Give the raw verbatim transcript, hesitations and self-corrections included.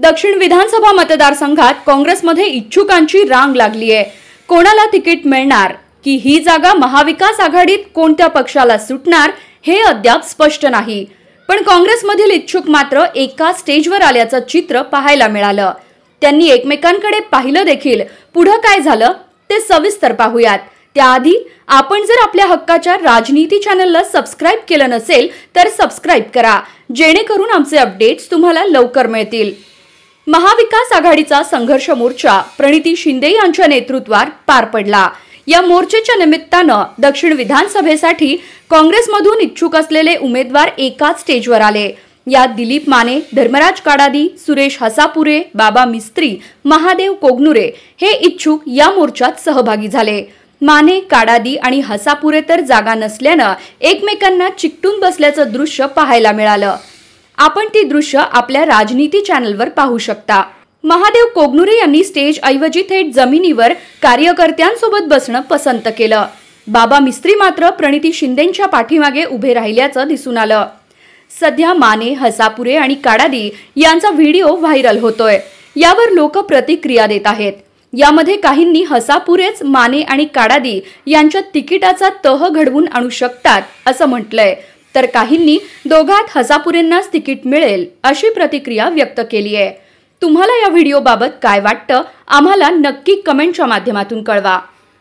दक्षिण विधानसभा मतदारसंघात काँग्रेसमध्ये इच्छुकांची रांग लागली आहे। कोणाला तिकीट मिळणार की ही जागा महाविकास आघाडीत कोणत्या पक्षाला सुटणार हे अद्याप स्पष्ट नाही। पण काँग्रेसमधील इच्छुक मात्र एका स्टेजवर आल्याचं चित्र पाहायला मिळालं। त्यांनी एकमेकांकडे पाहिलं देखील। पुढे काय झालं ते सविस्तर पाहूयात। त्याआधी आपण जर आपल्या हक्काच्या राजनीती चॅनलला सबस्क्राइब केलं नसेल तर सबस्क्राइब करा, जेणेकरून आमचे अपडेट्स तुम्हाला लवकर मिळतील। महाविकास आघाडीचा संघर्ष मोर्चा प्रणिती शिंदे यांच्या नेतृत्वात पार पडला। या मोर्चाच्या निमित्तानं दक्षिण विधानसभेसाठी काँग्रेसमधून इच्छुक असलेले उमेदवार एकाच स्टेजवर आले। यात दिलीप माने, धर्मराज काडादी, सुरेश हसापुरे, बाबा मिस्त्री, महादेव कोगनुरे हे इच्छुक या मोर्चात सहभागी झाले। माने, काडादी आणि हसापुरे तर जागा नसल्यानं एकमेकांना चिकटून बसल्याचं दृश्य पाहायला मिळालं। आपण ती दृश्य आपल्या राजनीती चॅनलवर पाहू शकता। महादेव कोगनुरे यांनी स्टेज ऐवजी थेट जमिनीवर कार्यकर्त्यांसोबत बसणं पसंत केलं। बाबा मिस्त्री मात्र प्रणिती शिंदेंच्या पाठीमागे उभे राहिल्याचं दिसून आलं। सध्या माने, हसापुरे आणि काडादी यांचा व्हिडिओ व्हायरल होतोय। यावर लोक प्रतिक्रिया देत आहेत। यामध्ये काहींनी हसापुरेच माने आणि काडादी यांच्या तिकिटाचा तह घडवून आणू शकतात असं म्हटलंय, तर काहींनी दोघात हसापुरेंनाच तिकीट मिळेल अशी प्रतिक्रिया व्यक्त केली आहे। तुम्हाला या व्हिडिओबाबत काय वाटतं आम्हाला नक्की कमेंटच्या माध्यमातून कळवा।